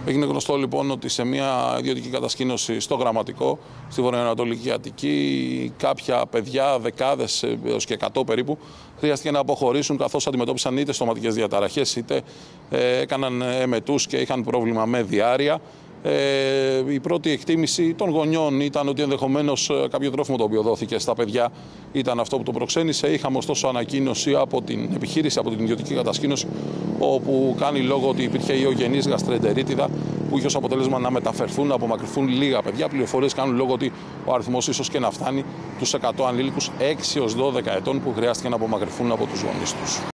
Έγινε γνωστό λοιπόν ότι σε μια ιδιωτική κατασκήνωση στο Γραμματικό, στη βορειοανατολική Αττική, κάποια παιδιά, δεκάδες έως και 100 περίπου, χρειάστηκε να αποχωρήσουν καθώς αντιμετώπισαν είτε στοματικές διαταραχές, είτε έκαναν εμετούς και είχαν πρόβλημα με διάρρεια. Η πρώτη εκτίμηση των γονιών ήταν ότι ενδεχομένως κάποιο τρόφιμο το οποίο δόθηκε στα παιδιά ήταν αυτό που το προξένησε. Είχαμε ωστόσο ανακοίνωση από την επιχείρηση, από την ιδιωτική κατασκήνωση, όπου κάνει λόγο ότι υπήρχε ιογενής γαστρεντερίτιδα που είχε ως αποτέλεσμα να μεταφερθούν, να απομακρυνθούν λίγα παιδιά. Πληροφορίες κάνουν λόγο ότι ο αριθμός ίσως και να φτάνει τους 100 ανήλικους 6 έως 12 ετών που χρειάστηκε να απομακρυνθούν από τους γονείς τους.